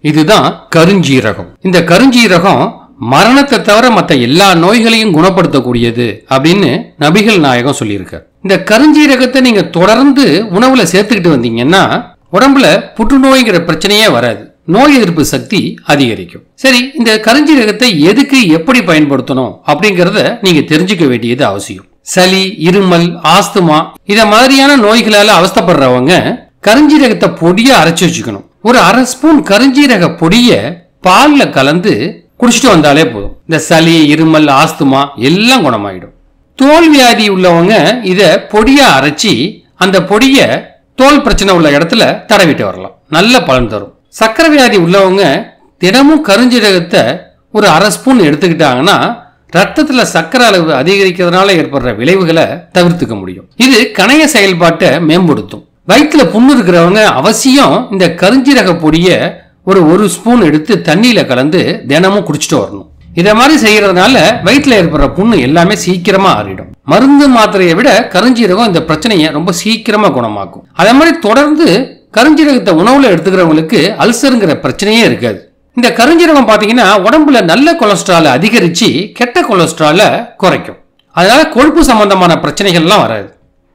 இதுதான் கருஞ்சீரகம். இந்த கருஞ்சீரகம் மரணத்தை தவிர மற்ற எல்லா நோய்களையும் குணப்படுத்தக்கூடியது அப்படின்னு நபிகள் நாயகம் சொல்லியிருக்கார். இந்த கருஞ்சீரகத்தை நீங்க தொடர்ந்து உணவுல சேர்த்துக்கிட்டு வந்தீங்கன்னா உடம்புல புற்றுநோய்ங்கிற பிரச்சனையே வராது, நோய் எதிர்ப்பு சக்தி அதிகரிக்கும். சரி, இந்த கருஞ்சீரகத்தை எதுக்கு எப்படி பயன்படுத்தணும் அப்படிங்கறத நீங்க தெரிஞ்சுக்க வேண்டியது அவசியம். சளி, இருமல், ஆஸ்துமா இத மாதிரியான நோய்களால அவஸ்தைப்படுறவங்க கருஞ்சீரகத்தை பொடியா அரைச்சு வச்சுக்கணும். ஒரு அரை ஸ்பூன் கருஞ்சீரக பொடிய பால்ல கலந்து குடிச்சிட்டு வந்தாலே போதும். இந்த சளி, இருமல், ஆஸ்துமா எல்லாம் குணமாயிடும். தோல் வியாதி உள்ளவங்க இத பொடியா அரைச்சி அந்த பொடிய தோல் பிரச்சனை உள்ள இடத்துல தடவிட்டு வரலாம், நல்ல பலன் தரும். சக்கரை வியாதி உள்ளவங்க தினமும் கருஞ்சீரகத்தை ஒரு அரை ஸ்பூன் எடுத்துக்கிட்டாங்கன்னா ரத்தத்துல சக்கரை அளவு அதிகரிக்கிறதுனால ஏற்படுற விளைவுகளை தவிர்த்துக்க முடியும். இது கணைய செயல்பாட்டை மேம்படுத்தும். வயிற்றுல புண்ணு இருக்கிறவங்க அவசியம் இந்த கருஞ்சீரக பொடிய ஒரு ஸ்பூன் எடுத்து தண்ணியில கலந்து தினமும் குடிச்சிட்டு வரணும். இத மாதிரி செய்யறதுனால வயிற்றுல ஏற்படுற புண்ணு எல்லாமே சீக்கிரமா ஆறிடும். மருந்து மாத்திரையை விட கருஞ்சீரகம் இந்த பிரச்சனையை ரொம்ப சீக்கிரமா குணமாக்கும். அதே மாதிரி தொடர்ந்து கருஞ்சீரகத்தை உணவுல எடுத்துக்கிறவங்களுக்கு அல்சருங்கிற பிரச்சனையே இருக்காது. இந்த கருஞ்சீரகம் பாத்தீங்கன்னா உடம்புல நல்ல கொலஸ்ட்ராலை அதிகரிச்சு கெட்ட கொலஸ்ட்ராலை குறைக்கும். அதனால கொழுப்பு சம்பந்தமான பிரச்சனைகள்லாம் வராது.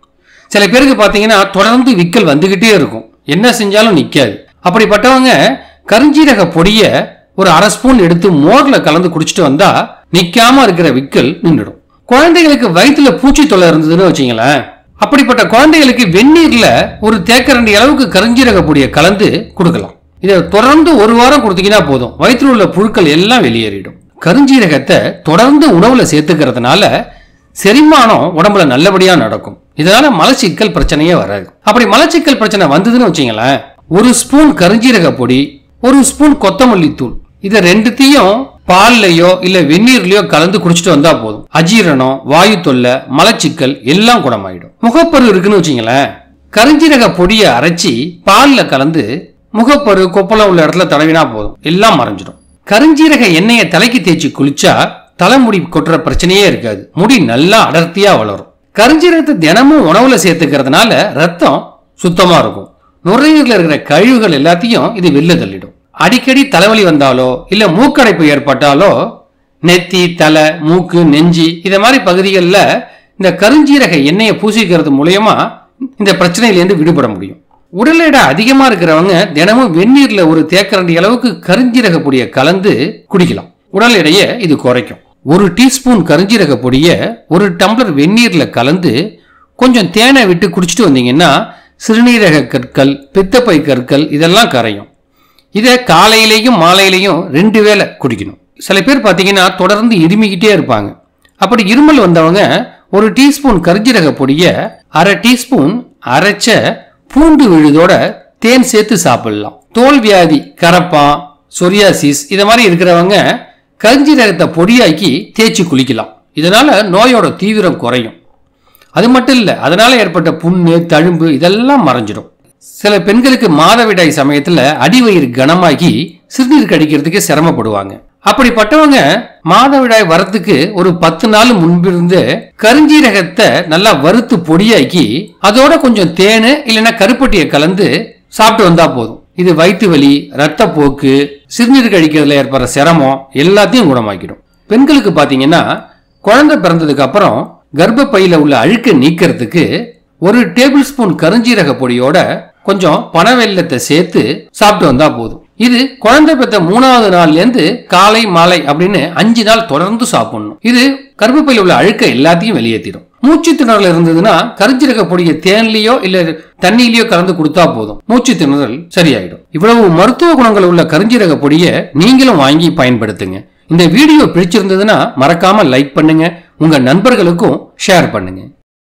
சில பேருக்கு பாத்தீங்கன்னா தொடர்ந்து விக்கல் வந்துகிட்டே இருக்கும், என்ன செஞ்சாலும் நிக்காது. அப்படிப்பட்டவங்க கருஞ்சீரக பொடிய ஒரு அரை ஸ்பூன் எடுத்து மோர்ல கலந்து குடிச்சிட்டு வந்தா நிக்காம இருக்கிற விக்கல் நின்றுடும். குழந்தைகளுக்கு வயிற்றுல பூச்சி தொல்லை இருந்ததுன்னு வச்சுங்களேன், அப்படிப்பட்ட குழந்தைகளுக்கு வெந்நீர்ல ஒரு தேக்கரண்டி அளவுக்கு கருஞ்சீரக பொடியை கலந்து கொடுக்கலாம். இதை தொடர்ந்து ஒரு வாரம் கொடுத்தீங்கன்னா போதும், வயிற்றுல உள்ள புழுக்கள் எல்லாம் வெளியேறிடும். கருஞ்சீரகத்தை தொடர்ந்து உணவுல சேர்த்துக்கிறதுனால செரிமானம் உடம்புல நல்லபடியா நடக்கும். இதனால மலச்சிக்கல் பிரச்சனையே வராது. அப்படி மலச்சிக்கல் பிரச்சனை வந்ததுன்னு வச்சுங்களேன், ஒரு ஸ்பூன் கருஞ்சீரக பொடி, ஒரு ஸ்பூன் கொத்தமல்லி தூள், இதை ரெண்டுத்தையும் பால்லையோ இல்ல வெந்நீர்லயோ கலந்து குடிச்சிட்டு வந்தா போதும். அஜீரணம், வாயு தொல்லை, மலச்சிக்கல் எல்லாம் குணமாயிடும். முகப்பரு இருக்குன்னு வச்சுங்களேன், கருஞ்சீரக பொடியை அரைச்சி பால்ல கலந்து முகப்பரு, கொப்பளம் உள்ள இடத்துல தடவினா போதும், எல்லாம் மறைஞ்சிடும். கருஞ்சீரக எண்ணெயை தலைக்கு தேய்ச்சி குளிச்சா தலைமுடி கொட்டுற பிரச்சனையே இருக்காது, முடி நல்லா அடர்த்தியா வளரும். கருஞ்சீரகத்தை தினமும் உணவுல சேர்த்துக்கிறதுனால ரத்தம் சுத்தமா இருக்கும். நுரையீரல இருக்கிற கழிவுகள் எல்லாத்தையும் இது வெளில தள்ளிடும். அடிக்கடி தலைவலி வந்தாலோ இல்ல மூக்கடைப்பு ஏற்பட்டாலோ நெத்தி, தலை, மூக்கு, நெஞ்சி இத மாதிரி பகுதிகளில் இந்த கருஞ்சீரக எண்ணெயை பூசிக்கிறது மூலமா இந்த பிரச்சனையிலேருந்து விடுபட முடியும். உடல் எடை அதிகமா இருக்கிறவங்க தினமும் வெந்நீர்ல ஒரு தேக்கரண்டி அளவுக்கு கருஞ்சீரக பொடியை கலந்து குடிக்கலாம். உடல் எடையை இது குறைக்கும். ஒரு டீஸ்பூன் கருஞ்சீரக பொடியை ஒரு டம்ளர் வெந்நீர்ல கலந்து கொஞ்சம் தேனை விட்டு குடிச்சிட்டு வந்தீங்கன்னா சிறுநீரக கற்கள், பித்தப்பை கற்கள் இதெல்லாம் கரையும். இதை காலையிலையும் மாலையிலையும் 2 வேளை குடிக்கணும். சில பேர் பார்த்தீங்கன்னா தொடர்ந்து இருமிக்கிட்டே இருப்பாங்க. அப்படி இருமல் வந்தவங்க ஒரு டீஸ்பூன் கருஞ்சீரக பொடியை அரை டீஸ்பூன் அரைச்ச பூண்டு விழுதோட தேன் சேர்த்து சாப்பிடலாம். தோல் வியாதி, கரப்பான், சொரியாசிஸ் இத மாதிரி இருக்கிறவங்க கருஞ்சீரகத்தை பொடியாக்கி தேய்ச்சி குளிக்கலாம். இதனால நோயோட தீவிரம் குறையும். அது மட்டும் இல்ல, அதனால ஏற்பட்ட புண்ணு, தழும்பு இதெல்லாம் மறைஞ்சிடும். சில பெண்களுக்கு மாதவிடாய் சமயத்துல அடிவயிறு கனமாகி சிறுநீர் கடிக்கிறதுக்கு சிரமப்படுவாங்க. அப்படிப்பட்டவங்க மாதவிடாய் வரத்துக்கு ஒரு 10 நாள் முன்பிருந்து கருஞ்சீரகத்தை நல்லா வறுத்து பொடியாக்கி அதோட கொஞ்சம் தேனு இல்லைன்னா கருப்பட்டியை கலந்து சாப்பிட்டு வந்தா போதும். இது வயிற்று வலி, ரத்தப்போக்கு, சிறுநீர் கழிக்கிறதுல ஏற்படுற சிரமம் எல்லாத்தையும் குணமாக்கிடும். பெண்களுக்கு பாத்தீங்கன்னா குழந்தை பிறந்ததுக்கு அப்புறம் கர்ப்பப்பையில உள்ள அழுக்க நீக்கிறதுக்கு ஒரு டேபிள் ஸ்பூன் கருஞ்சீரக பொடியோட கொஞ்சம் பனவெல்லத்தை சேர்த்து சாப்பிட்டு வந்தா போதும். இது குழந்தை பெற்ற 3வது நாள்ல இருந்து காலை மாலை அப்படின்னு 5 நாள் தொடர்ந்து சாப்பிடணும். இது கர்ப்பப்பையில உள்ள அழுக்க எல்லாத்தையும் வெளியேற்றிடும். மூச்சு திணறல் இருந்ததுன்னா கருஞ்சீரக பொடியை தேன்லயோ இல்ல தண்ணியிலயோ கலந்து கொடுத்தா போதும், மூச்சு திணறல் சரியாயிடும். இவ்வளவு மருத்துவ குணங்கள் உள்ள கருஞ்சீரக பொடியை நீங்களும் வாங்கி பயன்படுத்துங்க. இந்த வீடியோ பிடிச்சிருந்ததுன்னா மறக்காம லைக் பண்ணுங்க, உங்க நண்பர்களுக்கும் ஷேர் பண்ணுங்க.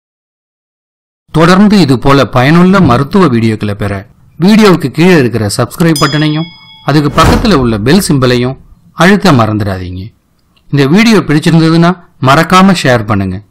தொடர்ந்து இது போல பயனுள்ள மருத்துவ வீடியோக்களை பெற வீடியோவுக்கு கீழே இருக்கிற சப்ஸ்கிரைப் பட்டனையும் அதுக்கு பக்கத்துல உள்ள பெல் சிம்பலையும் அழுத்த மறந்துடாதீங்க. இந்த வீடியோ பிடிச்சிருந்ததுன்னா மறக்காம ஷேர் பண்ணுங்க.